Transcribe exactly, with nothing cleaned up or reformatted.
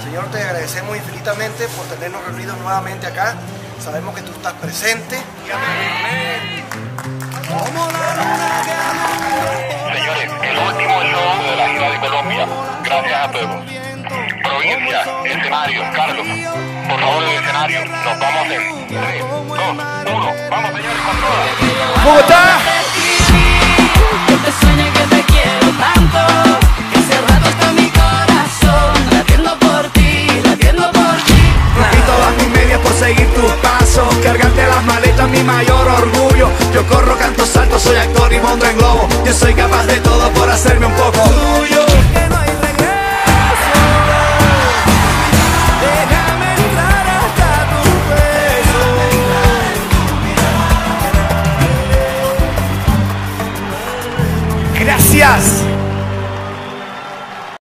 Señor, te agradecemos infinitamente por tenernos reunidos nuevamente acá. Sabemos que tú estás presente. Señores, el último show de la gira de Colombia. Gracias a todos. Provincia, escenario, Carlos, por favor el escenario. Nos vamos en tres, dos, uno. Vamos, señores, con todas. ¡Bogotá! Que te sueñe que te quiero tanto.